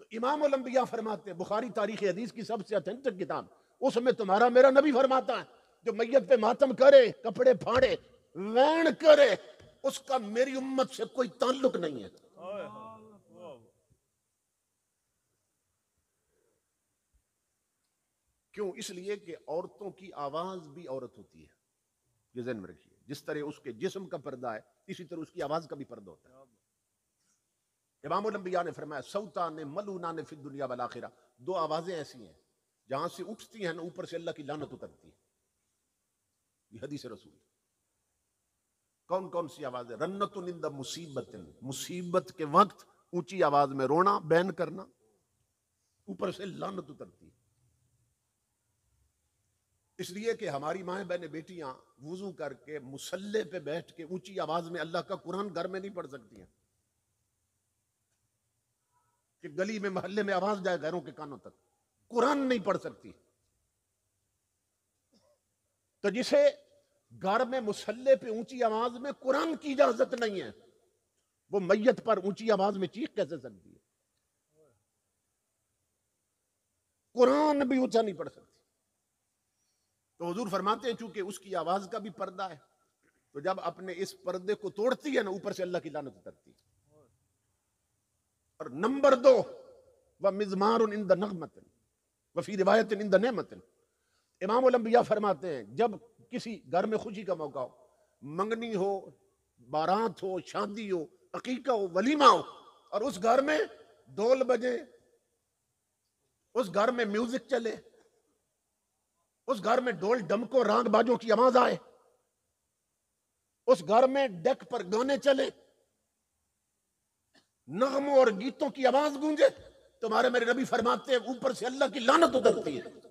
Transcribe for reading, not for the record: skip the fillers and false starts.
تو امام الانبیاء فرماتے ہیں، بخاری تاریخ حدیث کی سب سے اتھینٹک کتاب، اس میں تمہارا میرا نبی فرماتا ہے جو میت پہ ماتم کرے، کپڑے پھاڑے، وین کرے، اس کا میری امت سے کوئی تعلق نہیں ہے۔ کیوں؟ اس لیے کہ عورتوں کی آواز بھی عورت ہوتی ہے، یہ ذہن میں رکھیے، جس طرح اس کے جسم کا پردہ ہے اسی طرح اس کی آواز کا بھی پردہ ہوتا ہے۔ امام الانبیاء نے فرمایا صوتان ملعونان فی الدنیا والآخرہ، دو آوازیں ایسی ہیں جہاں سے اٹھتی ہیں نا اوپر سے اللہ کی لعنت اترتی ہے، یہ حدیث رسول۔ کون کون سی آوازیں؟ رنت عند مصیبت، مصیبت کے وقت اونچی آواز میں رونا، بین کرنا، اوپر سے لعنت اترتی ہے۔ اس لیے کہ ہماری مائیں بہنیں بیٹیاں وضو کر کے مصلی پہ بیٹھ کے اونچی آواز میں اللہ کا قرآن گھر میں نہیں پڑھ سکتی ہیں کہ گلی میں محلے میں آواز جائے غیروں کے کانوں تک، قرآن نہیں پڑھ سکتی۔ تو جسے گھر میں مصلی پہ اونچی آواز میں قرآن کی اجازت نہیں ہے، وہ میت پر اونچی آواز میں چیخ کیسے سکتی ہے؟ قرآن بھی اونچا نہیں پڑھ سکتی۔ تو حضور فرماتے ہیں چونکہ اس کی آواز کا بھی پردہ ہے، تو جب اپنے اس پردے کو توڑتی ہے نا اوپر سے اللہ کی لعنت اترتی ہے۔ اور نمبر 2، وَمِزْمَارٌ عِنْدَ نَغْمَةٍ وَفِي رِوَایَةٍ عِنْدَ نِعْمَةٍ، امام الانبیاء فرماتے ہیں جب کسی گھر میں خوشی کا موقع ہو، منگنی ہو، بارات ہو، شادی ہو، عقیقہ ہو، ولیمہ ہو، اور اس گھر میں ڈھول بجے، اس گھر میں میوزک چلے، اس گھر میں ڈھول ڈمکوں رانگ باجوں کی آواز آئے، اس گھر میں ڈیک پر گانے چلے، نغموں اور گیتوں کی آواز گونجے، تمہارے میرے نبی فرماتے ہیں اوپر سے اللہ کی لعنت اترتی ہے۔